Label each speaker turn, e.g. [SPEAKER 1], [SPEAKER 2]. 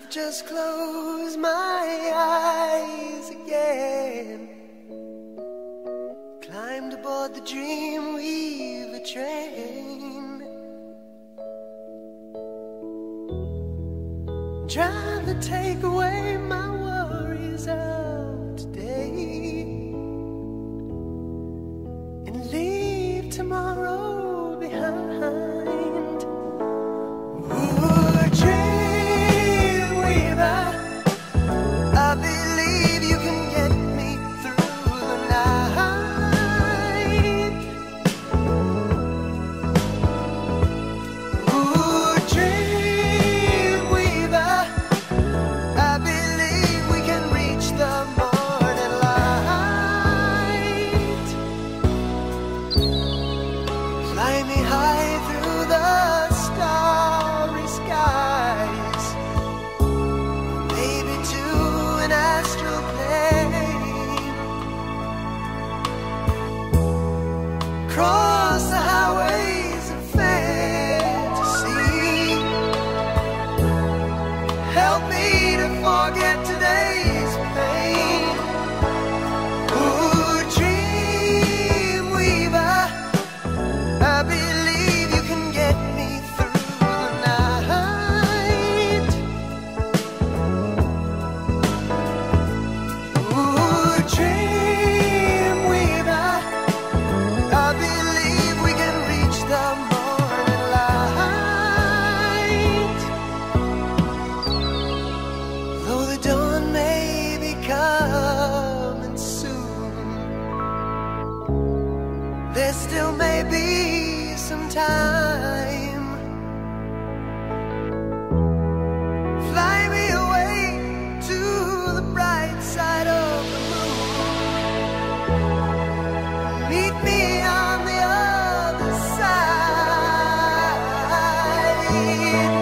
[SPEAKER 1] just close my eyes again, climbed aboard the Dreamweaver train, drive to take away my worries of today and leave tomorrow behind. Ooh, Dreamweaver, I believe you can get me through the night. Ooh, Dreamweaver, I believe we can reach the morning light. Fly me high through the starry skies, maybe to an astral plane. Cross the highways of fantasy, help me to forget today's pain. Ooh, Dreamweaver, I believe you can get me through the night. Ooh, Dreamweaver, I believe we can reach the morning light. Though the dawn may be coming soon, there still may be some time. Fly me away to the bright side of the moon. Meet me on the other side.